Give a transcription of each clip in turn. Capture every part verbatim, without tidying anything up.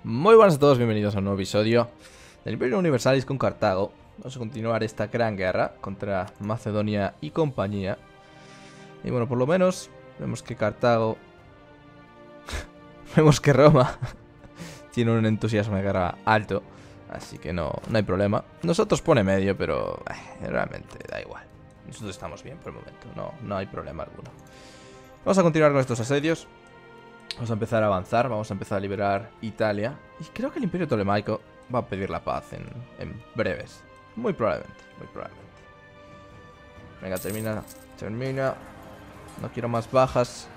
Muy buenas a todos, bienvenidos a un nuevo episodio del Imperio Universalis con Cartago. Vamos a continuar esta gran guerra contra Macedonia y compañía. Y bueno, por lo menos vemos que Cartago... vemos que Roma tiene un entusiasmo de guerra alto. Así que no, no hay problema. Nosotros pone medio, pero eh, realmente da igual. Nosotros estamos bien por el momento, no, no hay problema alguno. Vamos a continuar con estos asedios. Vamos a empezar a avanzar, vamos a empezar a liberar Italia. Y creo que el Imperio Ptolemaico va a pedir la paz en, en breves. Muy probablemente, muy probablemente. Venga, termina, termina. No quiero más bajas.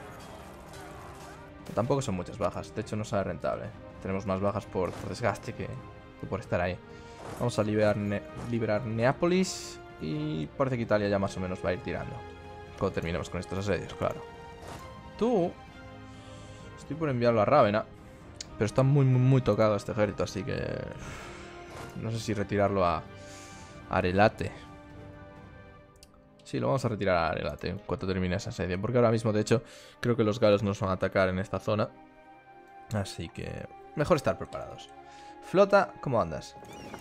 Pero tampoco son muchas bajas, de hecho no sale rentable. Tenemos más bajas por, por desgaste que, que por estar ahí. Vamos a liberar, ne liberar Neápolis. Y parece que Italia ya más o menos va a ir tirando cuando terminemos con estos asedios, claro. Tú... Estoy por enviarlo a Rávena, pero está muy, muy, muy tocado este ejército, así que... no sé si retirarlo a Arelate. Sí, lo vamos a retirar a Arelate en cuanto termine esa asedio, porque ahora mismo, de hecho, creo que los galos nos van a atacar en esta zona. Así que... mejor estar preparados. Flota, ¿cómo andas?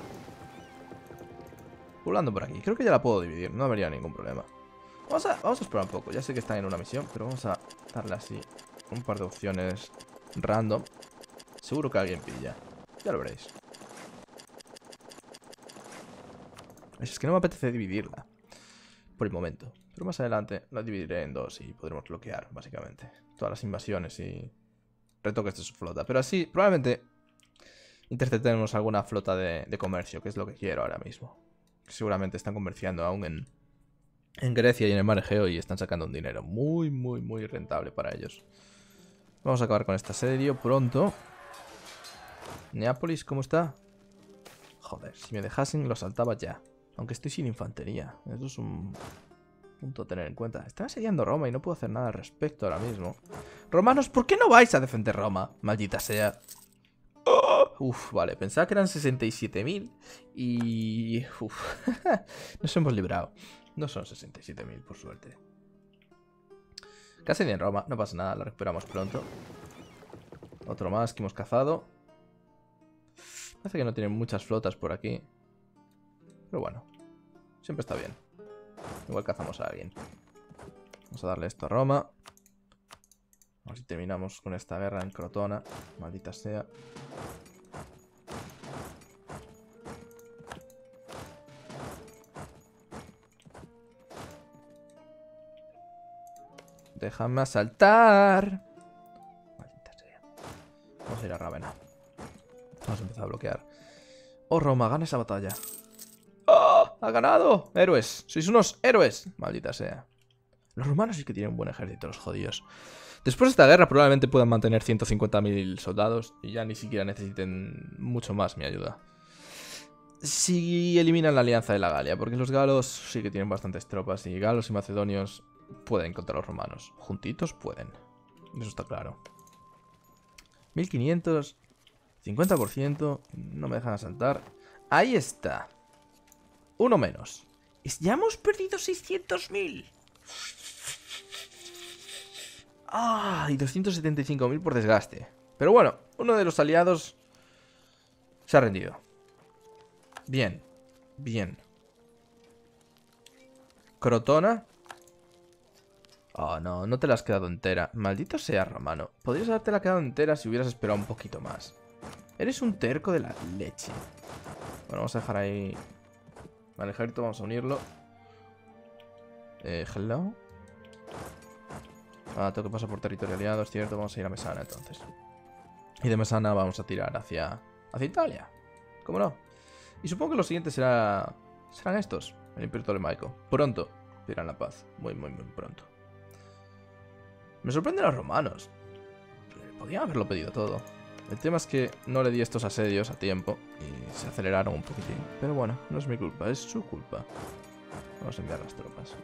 Pulando por aquí. Creo que ya la puedo dividir, no habría ningún problema. Vamos a, vamos a esperar un poco, ya sé que están en una misión, pero vamos a darle así un par de opciones random. Seguro que alguien pilla. Ya lo veréis. Es que no me apetece dividirla por el momento, pero más adelante la dividiré en dos y podremos bloquear, básicamente, todas las invasiones y retoques de su flota. Pero así, probablemente interceptemos alguna flota de, de comercio, que es lo que quiero ahora mismo. Seguramente están comerciando aún en, en Grecia y en el Mar Egeo y están sacando un dinero muy, muy, muy rentable para ellos. Vamos a acabar con este asedio pronto. Neápolis, ¿cómo está? Joder, si me dejasen lo saltaba ya. Aunque estoy sin infantería. Eso es un punto a tener en cuenta. Están asediando Roma y no puedo hacer nada al respecto ahora mismo. Romanos, ¿por qué no vais a defender Roma? Maldita sea. Oh, uf, vale, pensaba que eran sesenta y siete mil. Y... uf, nos hemos librado. No son sesenta y siete mil, por suerte. Casi en Roma, no pasa nada, lo recuperamos pronto. Otro más que hemos cazado. Parece que no tienen muchas flotas por aquí. Pero bueno, siempre está bien. Igual cazamos a alguien. Vamos a darle esto a Roma. A ver si terminamos con esta guerra en Crotona. Maldita sea. Déjame asaltar. Maldita sea. Vamos a ir a Rávena. Vamos a empezar a bloquear. Oh, Roma, gana esa batalla. ¡Oh! ¡Ha ganado! ¡Héroes! ¡Sois unos héroes! Maldita sea. Los romanos sí que tienen un buen ejército, los jodidos. Después de esta guerra probablemente puedan mantener ciento cincuenta mil soldados y ya ni siquiera necesiten mucho más mi ayuda. Si eliminan la alianza de la Galia, porque los galos sí que tienen bastantes tropas y galos y macedonios pueden contra los romanos. Juntitos pueden. Eso está claro. mil quinientos, cincuenta por ciento, no me dejan asaltar. Ahí está. Uno menos. Ya hemos perdido seiscientos mil. Ah, y doscientos setenta y cinco mil por desgaste. Pero bueno, uno de los aliados se ha rendido. Bien, bien. Crotona. Oh, no, no te la has quedado entera. Maldito sea, romano. Podrías haberte la quedado entera si hubieras esperado un poquito más. Eres un terco de la leche. Bueno, vamos a dejar ahí al ejército, vamos a unirlo. Eh, hello. Ah, tengo que pasar por territorio aliado, es cierto. Vamos a ir a Mesana entonces. Y de Mesana vamos a tirar hacia, hacia Italia. ¿Cómo no? Y supongo que lo siguiente será, serán estos. El Imperio Ptolemaico. Pronto pedirán la paz. Muy, muy, muy pronto. Me sorprenden los romanos. Podrían haberlo pedido todo. El tema es que no le di estos asedios a tiempo y se aceleraron un poquitín. Pero bueno, no es mi culpa, es su culpa. Vamos a enviar las tropas.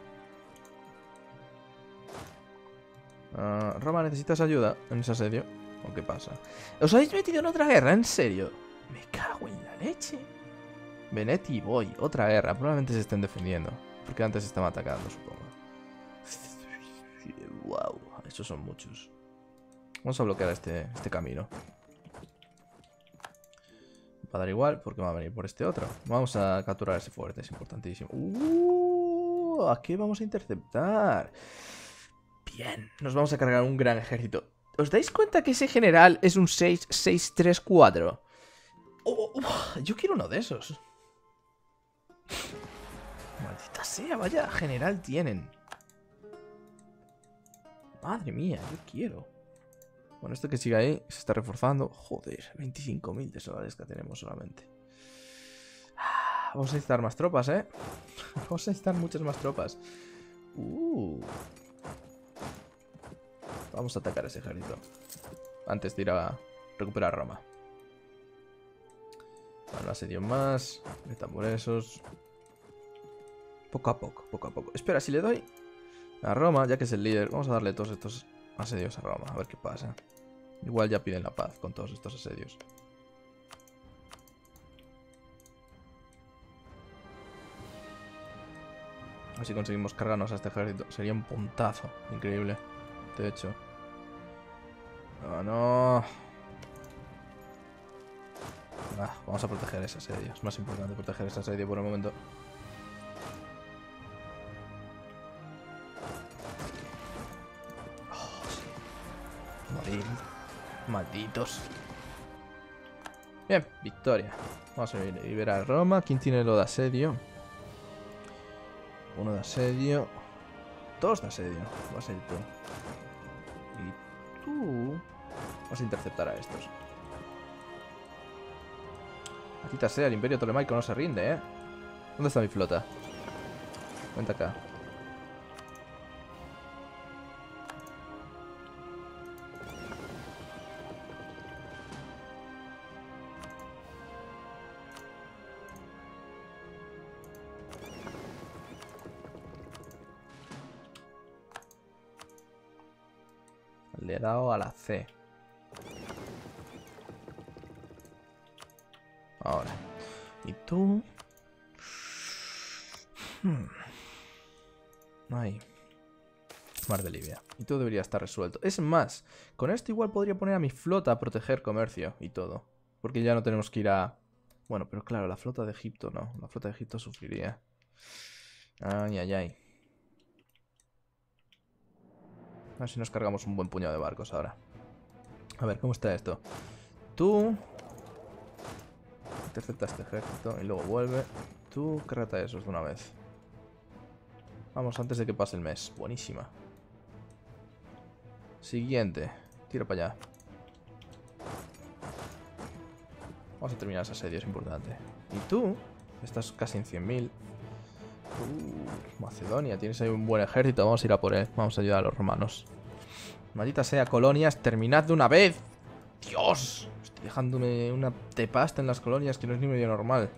Uh, Roma, ¿necesitas ayuda en ese asedio? ¿O qué pasa? ¿Os habéis metido en otra guerra? ¿En serio? Me cago en la leche. Veneti y voy. Otra guerra. Probablemente se estén defendiendo. Porque antes estaban atacando, supongo. Wow, esos son muchos. Vamos a bloquear este, este camino. Va a dar igual porque va a venir por este otro. Vamos a capturar ese fuerte, es importantísimo. Uh, ¿a qué vamos a interceptar? Bien, nos vamos a cargar un gran ejército. ¿Os dais cuenta que ese general es un seis seis tres cuatro? Oh, oh, yo quiero uno de esos. Maldita sea, vaya general tienen. Madre mía, yo quiero. Bueno, esto que sigue ahí se está reforzando. Joder, veinticinco mil de solares que tenemos solamente. Vamos a necesitar más tropas, ¿eh? Vamos a necesitar muchas más tropas. Uh. Vamos a atacar ese ejército antes de ir a recuperar Roma. Vale, un asedio más. Están por esos. Poco a poco, poco a poco. Espera, si le doy a Roma, ya que es el líder, vamos a darle todos estos asedios a Roma. A ver qué pasa. Igual ya piden la paz con todos estos asedios. Así conseguimos cargarnos a este ejército. Sería un puntazo. Increíble. De hecho. No, no. Ah, vamos a proteger ese asedio. Es más importante proteger ese asedio por el momento. Oh, sí. Morir. Malditos. Bien, victoria. Vamos a liberar Roma. ¿Quién tiene lo de asedio? Uno de asedio. Dos de asedio. Va a ser tú. Y tú vas a interceptar a estos. Maldita sea, el Imperio Ptolemaico no se rinde, ¿eh? ¿Dónde está mi flota? Vente acá. Le he dado a la C. Ahora. ¿Y tú? Hmm. Ahí. Mar de Libia. Y todo debería estar resuelto. Es más, con esto igual podría poner a mi flota a proteger comercio y todo. Porque ya no tenemos que ir a... Bueno, pero claro, la flota de Egipto no. La flota de Egipto sufriría. Ay, ay, ay. A ver si nos cargamos un buen puñado de barcos ahora. A ver, ¿cómo está esto? Tú... intercepta este ejército y luego vuelve. Tú, cárgate a esos de una vez. Vamos, antes de que pase el mes. Buenísima. Siguiente. Tira para allá. Vamos a terminar ese asedio, es importante. Y tú, estás casi en cien mil. Uh, Macedonia, tienes ahí un buen ejército. Vamos a ir a por él. Vamos a ayudar a los romanos. Maldita sea, colonias, terminad de una vez. Dios, estoy dejándome una de pasta en las colonias que no es ni medio normal.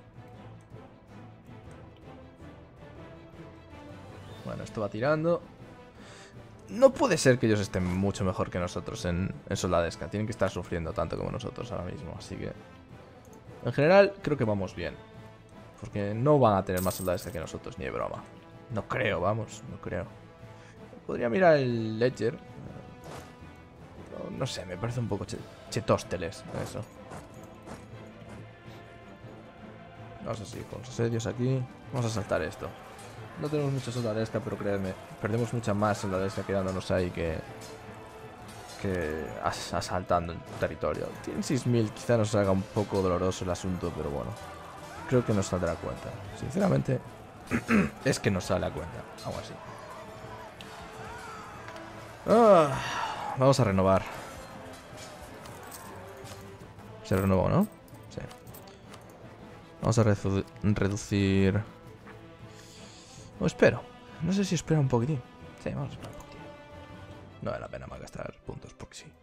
Bueno, esto va tirando. No puede ser que ellos estén mucho mejor que nosotros en, en soldadesca. Tienen que estar sufriendo tanto como nosotros ahora mismo. Así que, en general, creo que vamos bien. Porque no van a tener más soldadesca que nosotros, ni de broma. No creo, vamos, no creo. Podría mirar el Ledger. No, no sé, me parece un poco ch chetósteles eso. Vamos a seguir con los asedios aquí. Vamos a saltar esto. No tenemos mucha soldadesca, pero creedme, perdemos mucha más soldadesca quedándonos ahí que, que as asaltando el territorio. Tienen seis mil, quizá nos haga un poco doloroso el asunto, pero bueno. Creo que nos saldrá a cuenta. Sinceramente, es que nos sale a cuenta. Algo así. Ah, vamos a renovar. Se renovó, ¿no? Sí. Vamos a redu reducir... O espero. No sé si espera un poquitín. Sí, vamos a esperar un poquitín. No vale la pena más gastar puntos porque sí.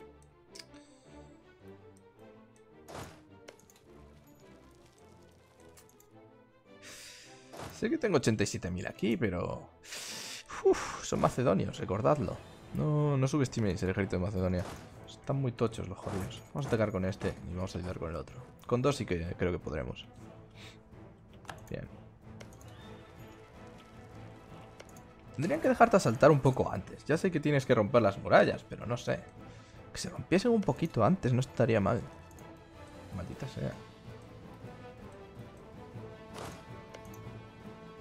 Sé que tengo ochenta y siete mil aquí, pero... Uf, son macedonios, recordadlo. No, no subestiméis el ejército de Macedonia. Están muy tochos los jodidos. Vamos a atacar con este y vamos a ayudar con el otro. Con dos sí que creo que podremos. Bien. Tendrían que dejarte asaltar un poco antes. Ya sé que tienes que romper las murallas, pero no sé. Que se rompiesen un poquito antes no estaría mal. Maldita sea.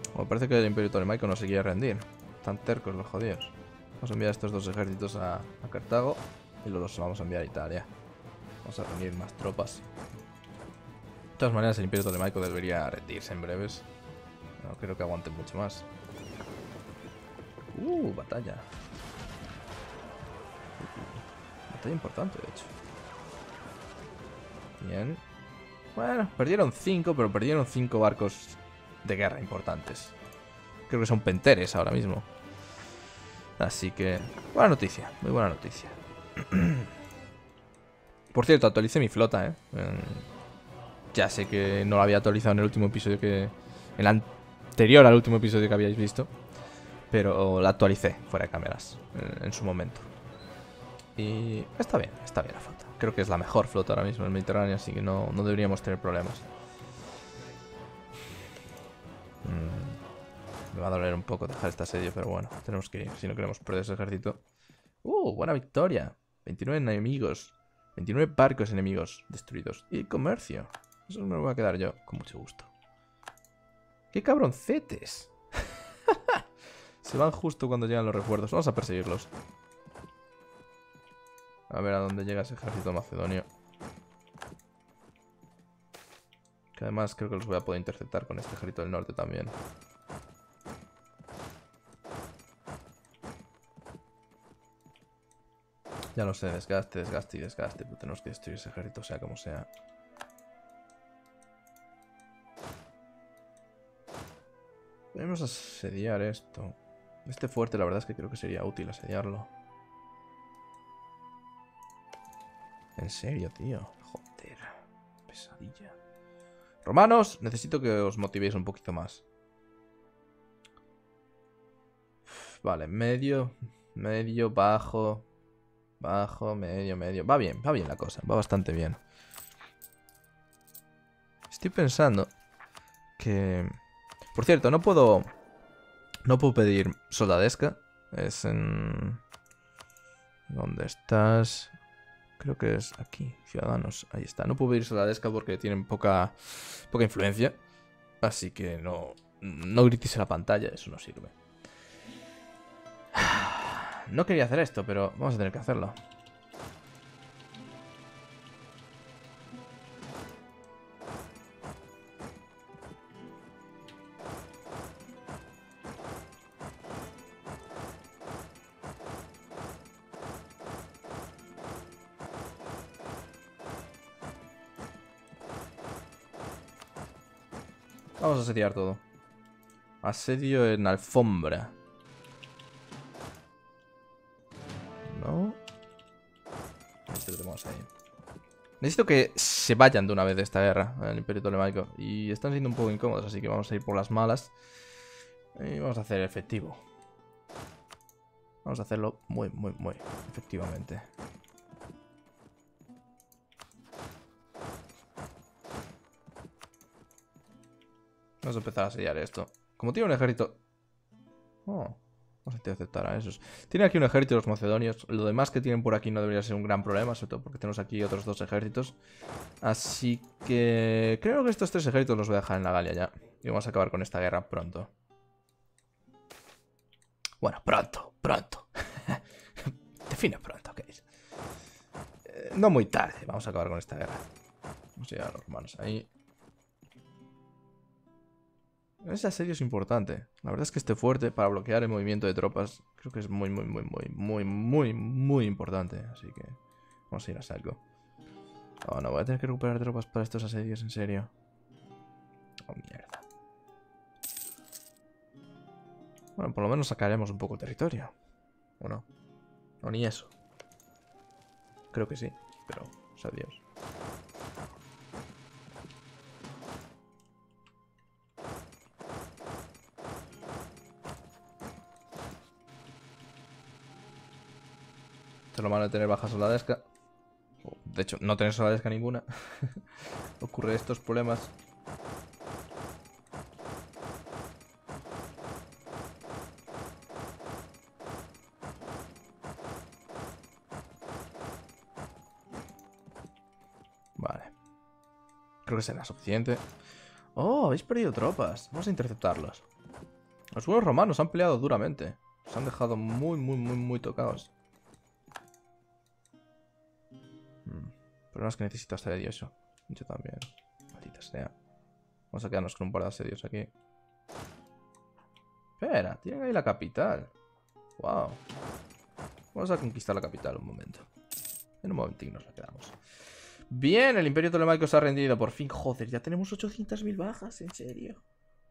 Me parece que el Imperio Tolemaico no se quiere rendir. Están tercos los jodidos. Vamos a enviar estos dos ejércitos a, a Cartago y luego los vamos a enviar a Italia. Vamos a reunir más tropas. De todas maneras, el Imperio Tolemaico debería rendirse en breves. No creo que aguante mucho más. Uh, batalla. Uh, batalla importante, de hecho. Bien. Bueno, perdieron cinco, pero perdieron cinco barcos de guerra importantes. Creo que son penteres ahora mismo. Así que... buena noticia, muy buena noticia. Por cierto, actualicé mi flota, ¿eh? Eh, Ya sé que no la había actualizado en el último episodio que... En el anterior al último episodio que habíais visto. Pero la actualicé fuera de cámaras en, en su momento. Y está bien, está bien la flota. Creo que es la mejor flota ahora mismo en el Mediterráneo, así que no, no deberíamos tener problemas. Mm. Me va a doler un poco dejar este asedio, pero bueno, tenemos que ir si no queremos perder ese ejército. ¡Uh! Buena victoria. veintinueve enemigos. veintinueve barcos enemigos destruidos. Y comercio. Eso me lo voy a quedar yo, con mucho gusto. ¡Qué cabroncetes! Se van justo cuando llegan los refuerzos. Vamos a perseguirlos. A ver a dónde llega ese ejército macedonio. Que además creo que los voy a poder interceptar con este ejército del norte también. Ya lo sé, desgaste, desgaste y desgaste. Pero tenemos que destruir ese ejército, sea como sea. Podemos asediar esto. Este fuerte, la verdad es que creo que sería útil asediarlo. En serio, tío. Joder. Pesadilla. Romanos, necesito que os motivéis un poquito más. Vale, medio, medio, bajo. Bajo, medio, medio. Va bien, va bien la cosa. Va bastante bien. Estoy pensando que... Por cierto, no puedo... No puedo pedir soldadesca. Es en... ¿Dónde estás? Creo que es aquí. Ciudadanos. Ahí está. No puedo pedir soldadesca porque tienen poca... Poca influencia. Así que no... No gritéis en la pantalla. Eso no sirve. No quería hacer esto, pero vamos a tener que hacerlo. Vamos a asediar todo. Asedio en alfombra. No. Esto lo tenemos ahí. Necesito que se vayan de una vez de esta guerra, el Imperio Tolemaico. Y están siendo un poco incómodos, así que vamos a ir por las malas. Y vamos a hacer efectivo. Vamos a hacerlo muy, muy, muy efectivamente. Vamos a empezar a sellar esto. Como tiene un ejército... Oh, vamos a interceptar a esos. Tiene aquí un ejército los macedonios. Lo demás que tienen por aquí no debería ser un gran problema, sobre todo porque tenemos aquí otros dos ejércitos. Así que... creo que estos tres ejércitos los voy a dejar en la Galia ya. Y vamos a acabar con esta guerra pronto. Bueno, pronto, pronto. Define pronto, ¿qué es? Eh, no muy tarde, vamos a acabar con esta guerra. Vamos a llevar a los romanos ahí. Ese asedio es importante. La verdad es que este fuerte para bloquear el movimiento de tropas creo que es muy, muy, muy, muy, muy, muy, muy importante. Así que vamos a ir a saco. Oh, no, voy a tener que recuperar tropas para estos asedios, en serio. Oh, mierda. Bueno, por lo menos sacaremos un poco de territorio. ¿O no? O ni eso. Creo que sí, pero sabe Dios. Esto es lo malo de tener baja soldadesca. De hecho, no tener soldadesca ninguna. Ocurre estos problemas. Vale. Creo que será suficiente. Oh, habéis perdido tropas. Vamos a interceptarlos. Los buenos romanos han peleado duramente. Se han dejado muy, muy, muy, muy tocados. Hmm. El problema es que necesito asedio eso. Yo también. Maldita sea. Vamos a quedarnos con un par de asedios aquí. Espera, tienen ahí la capital. Wow. Vamos a conquistar la capital un momento. En un momentín nos la quedamos. Bien, el Imperio Ptolemaico se ha rendido. Por fin, joder, ya tenemos ochocientas mil bajas, en serio.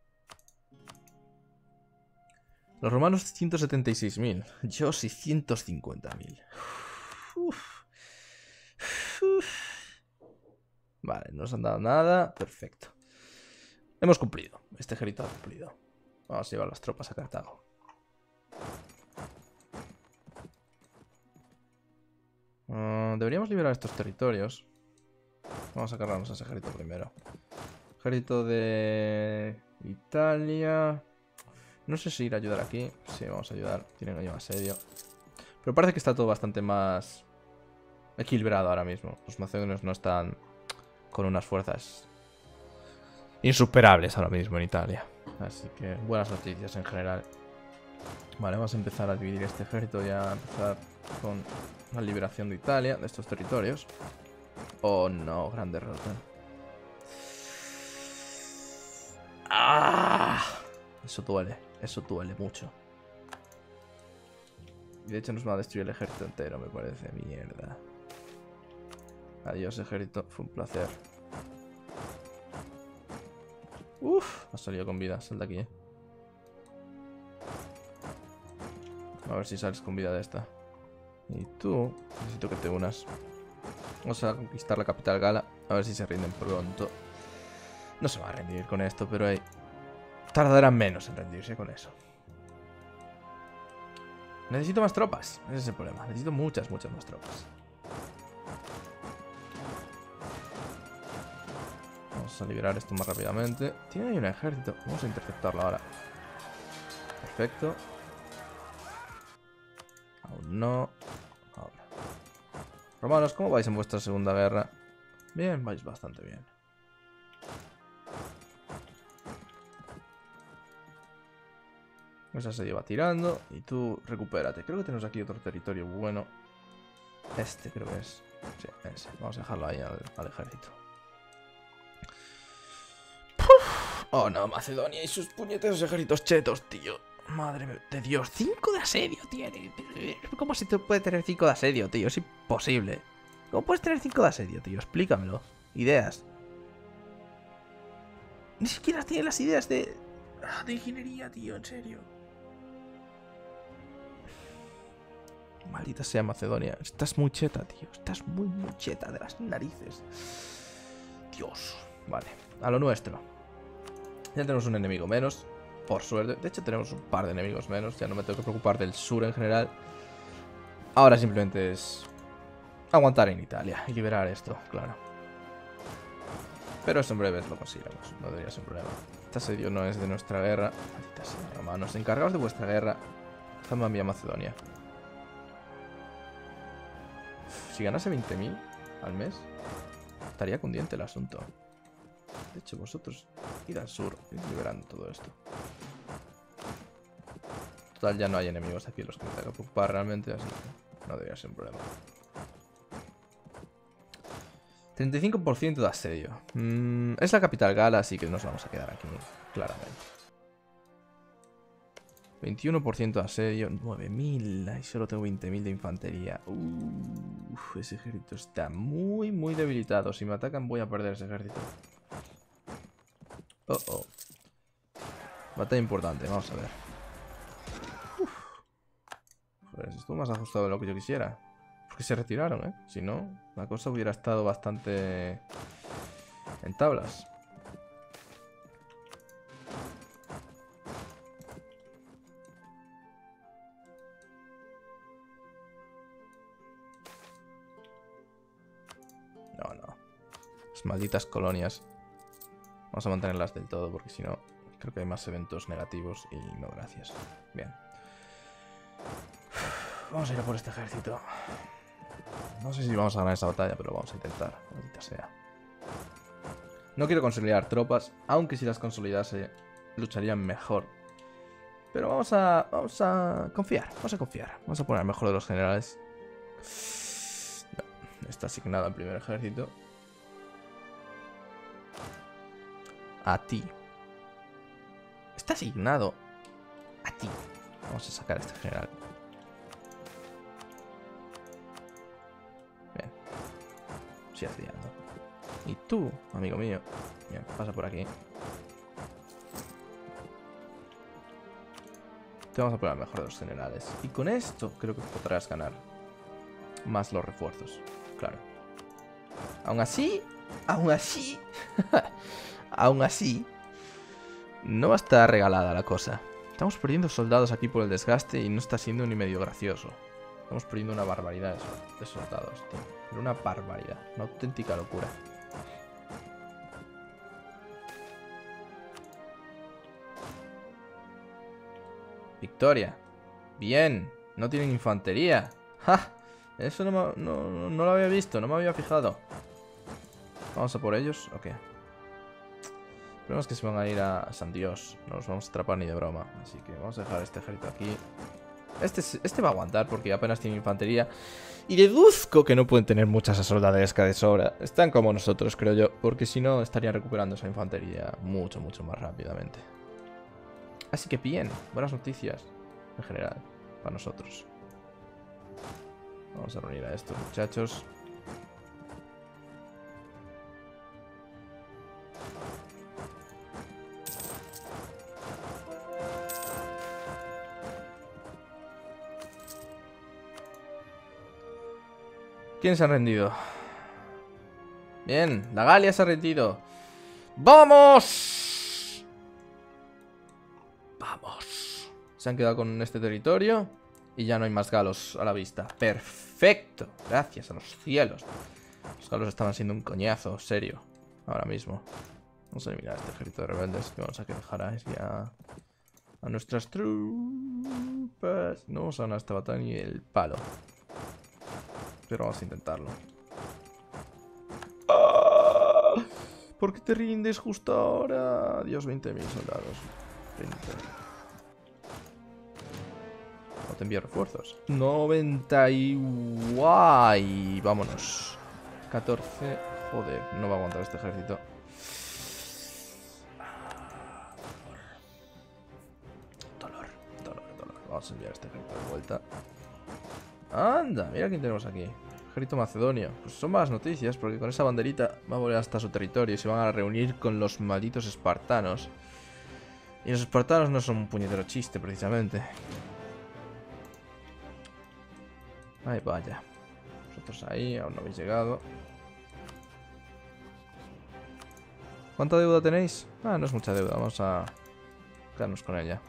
Los romanos ciento setenta y seis mil. Yo seiscientos cincuenta mil. Vale, no nos han dado nada. Perfecto. Hemos cumplido. Este ejército ha cumplido. Vamos a llevar las tropas a Cartago. Uh, deberíamos liberar estos territorios. Vamos a cargarnos a ese ejército primero. Ejército de Italia. No sé si ir a ayudar aquí. Sí, vamos a ayudar. Tienen ahí un asedio. Pero parece que está todo bastante más equilibrado ahora mismo. Los macedonios no están con unas fuerzas insuperables ahora mismo en Italia. Así que buenas noticias en general. Vale, vamos a empezar a dividir este ejército y a empezar con la liberación de Italia, de estos territorios. Oh no, gran derrota. ¡Ah! Eso duele, eso duele mucho. Y de hecho nos va a destruir el ejército entero, me parece. Mierda. Adiós, ejército, fue un placer. Uf, ha salido con vida, sal de aquí, eh. A ver si sales con vida de esta. Y tú, necesito que te unas. Vamos a conquistar la capital gala. A ver si se rinden pronto. No se va a rendir con esto, pero hay... tardarán menos en rendirse con eso. Necesito más tropas. Ese es el problema. Necesito muchas, muchas más tropas. Vamos a liberar esto más rápidamente. Tiene ahí un ejército. Vamos a interceptarlo ahora. Perfecto. Aún no. Ahora. Romanos, ¿cómo vais en vuestra segunda guerra? Bien, vais bastante bien. Esa se lleva tirando. Y tú, recupérate. Creo que tenemos aquí otro territorio bueno. Este creo que es. Sí, ese. Vamos a dejarlo ahí al, al ejército. Oh no, Macedonia y sus puñeteros ejércitos chetos, tío. Madre de Dios, cinco de asedio tiene. ¿Cómo se te puede tener cinco de asedio, tío? Es imposible. ¿Cómo puedes tener cinco de asedio, tío? Explícamelo. Ideas. Ni siquiera tiene las ideas de... de ingeniería, tío, en serio. Maldita sea Macedonia. Estás muy cheta, tío. Estás muy, muy cheta de las narices. Dios. Vale, a lo nuestro. Ya tenemos un enemigo menos. Por suerte. De hecho tenemos un par de enemigos menos. Ya no me tengo que preocupar del sur en general. Ahora simplemente es aguantar en Italia y liberar esto, claro. Pero eso en breve lo conseguiremos. No debería ser un problema. Este asedio no es de nuestra guerra. Maldita sea, romanos. Encargaos de vuestra guerra. Dejadme a mí a Macedonia. Si ganase veinte mil al mes, estaría cundiente el asunto. De hecho, vosotros id al sur, id liberando todo esto. Total, ya no hay enemigos aquí los que me tengo que preocupar realmente, así que no debería ser un problema. treinta y cinco por ciento de asedio. Mm, es la capital gala, así que nos vamos a quedar aquí, claramente. veintiuno por ciento de asedio, nueve mil. Y solo tengo veinte mil de infantería. Uf, ese ejército está muy, muy debilitado. Si me atacan voy a perder ese ejército. Oh, oh. Batalla importante, vamos a ver. Uf. Joder, estuvo más ajustado de lo que yo quisiera. Porque se retiraron, ¿eh? Si no, la cosa hubiera estado bastante en tablas. No, no. Las malditas colonias. Vamos a mantenerlas del todo porque si no, creo que hay más eventos negativos y no gracias. Bien. Vamos a ir a por este ejército. No sé si vamos a ganar esa batalla, pero vamos a intentar. Maldita sea. No quiero consolidar tropas, aunque si las consolidase lucharían mejor. Pero vamos a, vamos a confiar, vamos a confiar. Vamos a poner al mejor de los generales. No, está asignado al primer ejército. A ti. Está asignado a ti. Vamos a sacar a este general. Bien. Sigue liando. Y tú, amigo mío. Bien, pasa por aquí. Te vamos a poner al mejor de los generales. Y con esto creo que podrás ganar. Más los refuerzos. Claro. Aún así. Aún así. Aún así. No va a estar regalada la cosa. Estamos perdiendo soldados aquí por el desgaste y no está siendo ni medio gracioso. Estamos perdiendo una barbaridad de soldados, tío. Pero una barbaridad. Una auténtica locura. Victoria. Bien. No tienen infantería. ¡Ja! Eso no, me, no, no lo había visto. No me había fijado. ¿Vamos a por ellos? Ok. El problema es que se van a ir a San Dios. No los vamos a atrapar ni de broma. Así que vamos a dejar este ejército aquí. Este, este va a aguantar porque apenas tiene infantería. Y deduzco que no pueden tener muchas soldadesca de sobra. Están como nosotros, creo yo. Porque si no, estarían recuperando esa infantería mucho, mucho más rápidamente. Así que bien. Buenas noticias. En general. Para nosotros. Vamos a reunir a estos muchachos. ¿Quién se ha rendido? Bien, la Galia se ha rendido. ¡Vamos! ¡Vamos! Se han quedado con este territorio y ya no hay más galos a la vista. ¡Perfecto! Gracias a los cielos. Los galos estaban siendo un coñazo, serio. Ahora mismo. Vamos a eliminar este ejército de rebeldes que vamos a que dejar a, a, a nuestras tropas. No vamos a ganar esta batalla ni el palo. Pero vamos a intentarlo. ¡Ah! ¿Por qué te rindes justo ahora? Dios, veinte mil soldados. veinte. No te envío refuerzos. noventa y... guay. Vámonos. catorce. Joder, no va a aguantar este ejército. Dolor, dolor, dolor. Vamos a enviar este ejército de vuelta. Anda, mira quién tenemos aquí. Ejército macedonio. Pues son malas noticias porque con esa banderita va a volver hasta su territorio y se van a reunir con los malditos espartanos. Y los espartanos no son un puñetero chiste, precisamente. Ay, vaya. Vosotros ahí, aún no habéis llegado. ¿Cuánta deuda tenéis? Ah, no es mucha deuda, vamos a quedarnos con ella.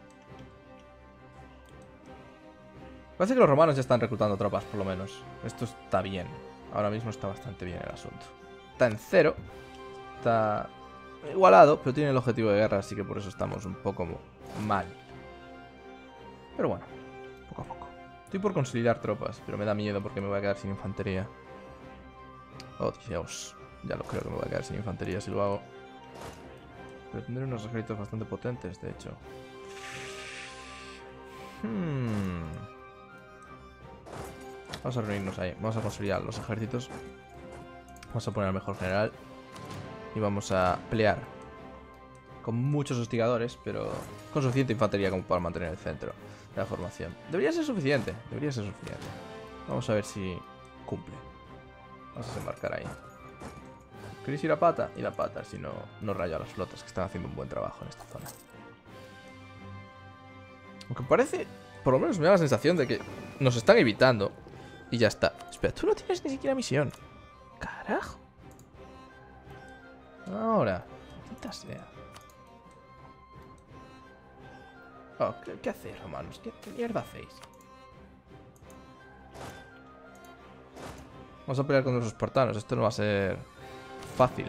Parece que los romanos ya están reclutando tropas, por lo menos. Esto está bien. Ahora mismo está bastante bien el asunto. Está en cero. Está igualado, pero tiene el objetivo de guerra, así que por eso estamos un poco mal. Pero bueno, poco a poco. Estoy por consolidar tropas, pero me da miedo porque me voy a quedar sin infantería. Oh, Dios. Ya lo creo que me voy a quedar sin infantería si lo hago. Pero tendré unos ejércitos bastante potentes, de hecho. Hmm... Vamos a reunirnos ahí. Vamos a consolidar los ejércitos. Vamos a poner al mejor general. Y vamos a pelear con muchos hostigadores, pero con suficiente infantería como para mantener el centro de la formación. Debería ser suficiente. Debería ser suficiente. Vamos a ver si cumple. Vamos a desembarcar ahí. ¿Queréis ir a pata? Ir a pata, si no, no rayo a las flotas que están haciendo un buen trabajo en esta zona. Aunque parece, por lo menos me da la sensación de que nos están evitando. Y ya está. Espera, tú no tienes ni siquiera misión. Carajo. Ahora. Maldita sea. Oh, ¿qué, qué hacéis, romanos? ¿Qué, ¿Qué mierda hacéis? Vamos a pelear con los espartanos. Esto no va a ser fácil.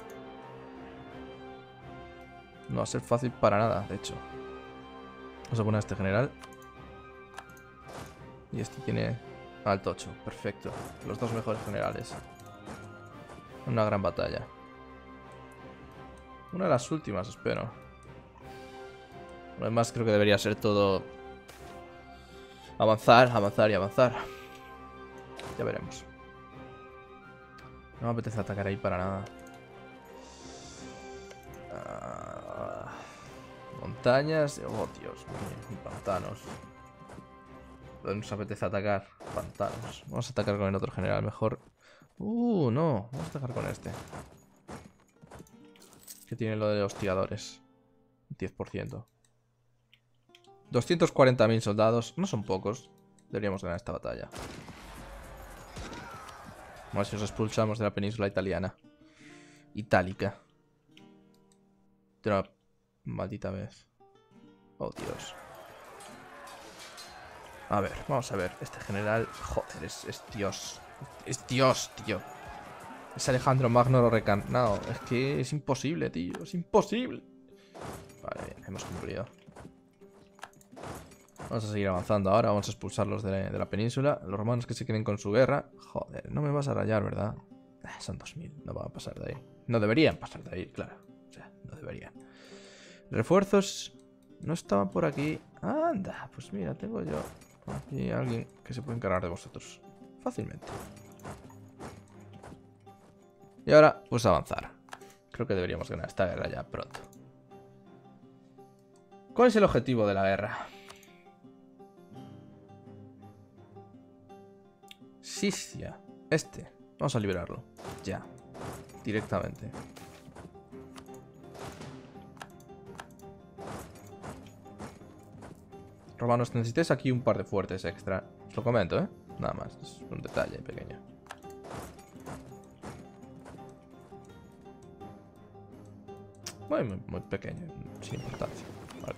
No va a ser fácil para nada, de hecho. Vamos a poner a este general. Y este tiene... Alto ocho, perfecto. Los dos mejores generales. Una gran batalla. Una de las últimas, espero. Lo demás creo que debería ser todo... Avanzar, avanzar y avanzar. Ya veremos. No me apetece atacar ahí para nada. Ah, montañas. Oh, Dios mío. Pantanos. ¿Dónde nos apetece atacar? Pantanos. Vamos a atacar con el otro general mejor. Uh, no. Vamos a atacar con este. Que tiene lo de hostigadores. diez por ciento. doscientos cuarenta mil soldados. No son pocos. Deberíamos ganar esta batalla. A ver si os expulsamos de la península italiana. Itálica. De una maldita vez. Oh, Dios. A ver, vamos a ver. Este general... Joder, es, es Dios. Es Dios, tío. Es Alejandro Magno lo recanado. Es que es imposible, tío. Es imposible. Vale, bien, hemos cumplido. Vamos a seguir avanzando ahora. Vamos a expulsarlos de, de la península. Los romanos que se queden con su guerra. Joder, no me vas a rayar, ¿verdad? Ah, son dos mil. No van a pasar de ahí. No deberían pasar de ahí, claro. O sea, no deberían. Refuerzos. No estaban por aquí. Anda, pues mira, tengo yo aquí a alguien que se puede encargar de vosotros. Fácilmente. Y ahora, pues avanzar. Creo que deberíamos ganar esta guerra ya pronto. ¿Cuál es el objetivo de la guerra? Sisia. Este. Vamos a liberarlo. Ya. Directamente. Romanos, necesitáis aquí un par de fuertes extra. Os lo comento, ¿eh? Nada más. Es un detalle pequeño. Muy, muy, muy pequeño. Sin importancia. Vale.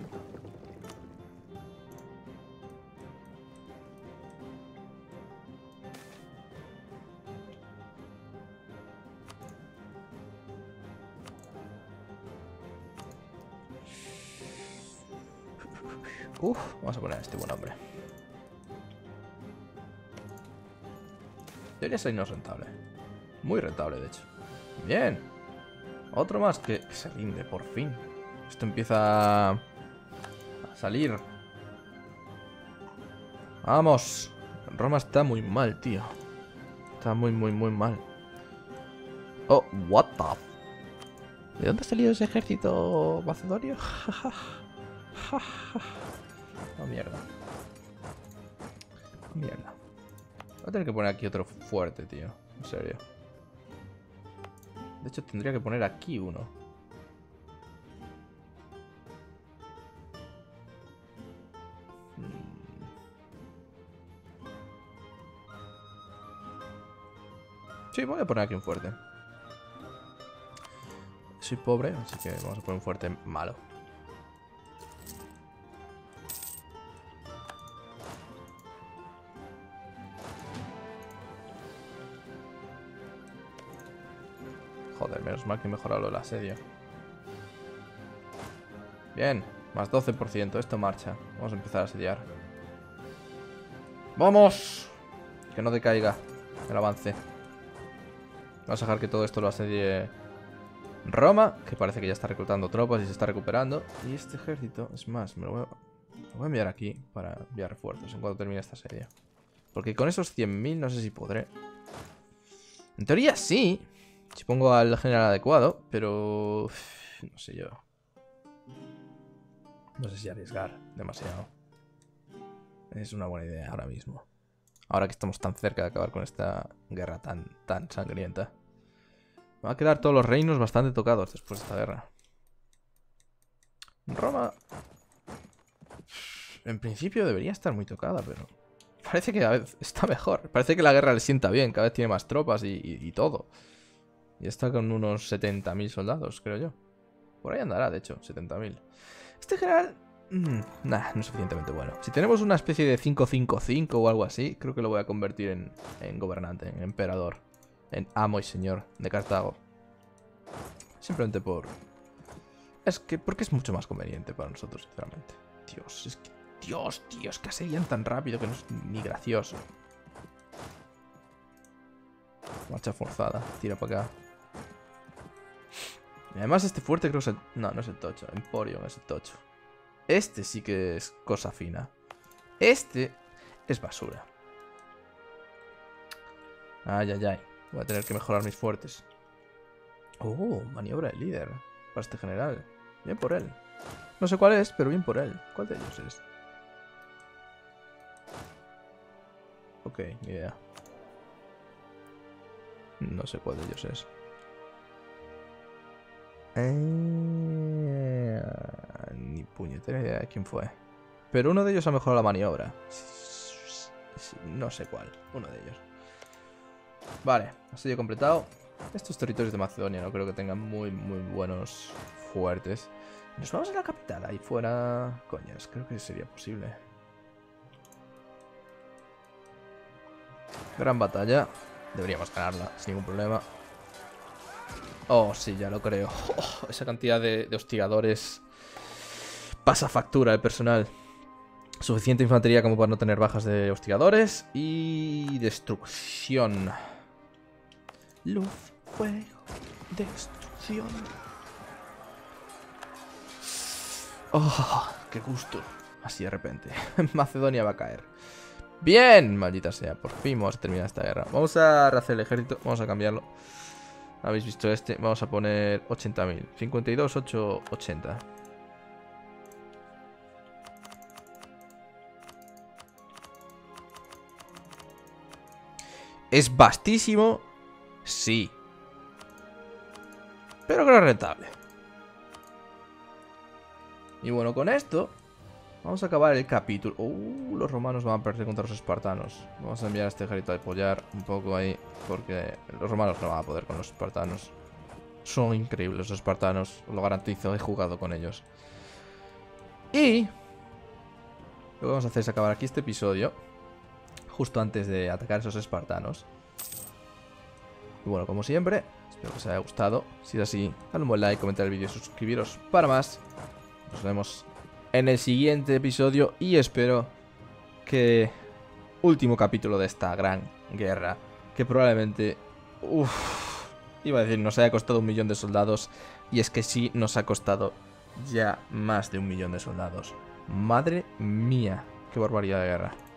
Uf, vamos a poner a este buen hombre. Debería sernos rentable. Muy rentable, de hecho. Bien. Otro más que, que se rinde, por fin. Esto empieza a salir. Vamos. Roma está muy mal, tío. Está muy, muy, muy mal. Oh, what the... ¿De dónde ha salido ese ejército macedonio? Oh, mierda. Oh, mierda. Voy a tener que poner aquí otro fuerte, tío. En serio. De hecho, tendría que poner aquí uno. Hmm. Sí, voy a poner aquí un fuerte. Soy pobre, así que vamos a poner un fuerte malo. Joder, menos mal que he mejorado el asedio. Bien, más doce por ciento. Esto marcha. Vamos a empezar a asediar. ¡Vamos! Que no decaiga el avance. Vamos a dejar que todo esto lo asedie Roma, que parece que ya está reclutando tropas y se está recuperando. Y este ejército, es más, me lo voy a, lo voy a enviar aquí para enviar refuerzos en cuanto termine esta asedio. Porque con esos cien mil no sé si podré. En teoría sí. Si pongo al general adecuado, pero... no sé yo. No sé si arriesgar demasiado. Es una buena idea ahora mismo. Ahora que estamos tan cerca de acabar con esta guerra tan, tan sangrienta. Me va a quedar todos los reinos bastante tocados después de esta guerra. Roma... en principio debería estar muy tocada, pero... parece que cada vez está mejor. Parece que la guerra le sienta bien. Cada vez tiene más tropas y, y, y todo. Y está con unos setenta mil soldados, creo yo. Por ahí andará, de hecho, setenta mil. Este general... Mmm, nah, no es suficientemente bueno. Si tenemos una especie de cinco cinco cinco o algo así, creo que lo voy a convertir en, en gobernante, en emperador. En amo y señor de Cartago. Simplemente por... es que... porque es mucho más conveniente para nosotros, sinceramente. Dios, es que... Dios, Dios, que asedian tan rápido que no es ni gracioso. Marcha forzada, tira para acá. Y además este fuerte creo que es el... no, no es el tocho. Emporium es el tocho. Este sí que es cosa fina. Este es basura. Ay, ay, ay. Voy a tener que mejorar mis fuertes. Oh, maniobra de líder. Para este general. Bien por él. No sé cuál es, pero bien por él. ¿Cuál de ellos es? Ok, ni idea. No sé cuál de ellos es. Eh... Ni puñetera idea de quién fue. Pero uno de ellos ha mejorado la maniobra. No sé cuál. Uno de ellos. Vale, asedio completado. Estos territorios de Macedonia no creo que tengan muy, muy buenos fuertes. Nos vamos a la capital. Ahí fuera... Coñas, creo que sería posible. Gran batalla. Deberíamos ganarla sin ningún problema. Oh, sí, ya lo creo. Oh, esa cantidad de, de hostigadores pasa factura de personal. Suficiente infantería como para no tener bajas de hostigadores. Y destrucción. Luz, fuego, destrucción. Oh, qué gusto. Así de repente. Macedonia va a caer. Bien, maldita sea. Por fin vamos a terminar esta guerra. Vamos a rehacer el ejército. Vamos a cambiarlo. Habéis visto este. Vamos a poner ochenta mil. cincuenta y dos, ocho, ochenta. ¿Es vastísimo? Sí. Pero creo rentable. Y bueno, con esto vamos a acabar el capítulo. Uh, los romanos van a perder contra los espartanos. Vamos a enviar a este ejército a apoyar un poco ahí, porque los romanos no van a poder con los espartanos. Son increíbles los espartanos, os lo garantizo, he jugado con ellos. Y lo que vamos a hacer es acabar aquí este episodio, justo antes de atacar a esos espartanos. Y bueno, como siempre, espero que os haya gustado. Si es así, dale un buen like, comentar el vídeo y suscribiros para más. Nos vemos en el siguiente episodio y espero que... Último capítulo de esta gran guerra, que probablemente... Uff, iba a decir, nos haya costado un millón de soldados. Y es que sí, nos ha costado ya más de un millón de soldados. Madre mía, qué barbaridad de guerra.